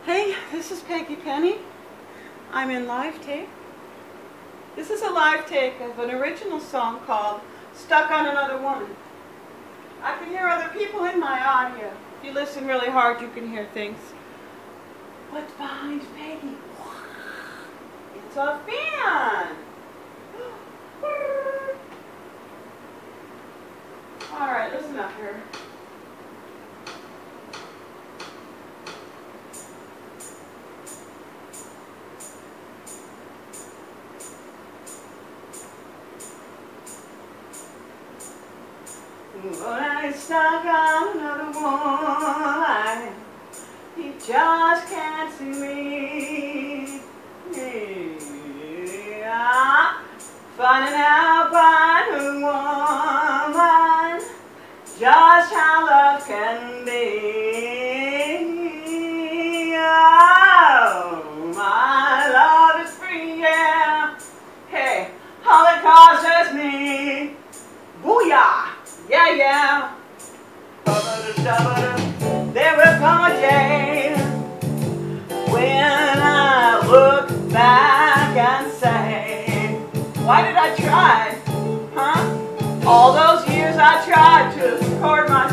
Hey, this is Peggy Penny. I'm in live take. This is a live take of an original song called Stuck on Another Woman. I can hear other people in my audio. If you listen really hard, you can hear things. What's behind Peggy? It's a fan! Alright, listen up here. When I stuck on another one, you just can't see me. Yeah. Finding out by a woman just how love can be. Oh, my love is free, yeah. Hey, all it costs is me. Booyah! Yeah, yeah. There will come a day when I look back and say, why did I try? Huh? All those years I tried to record my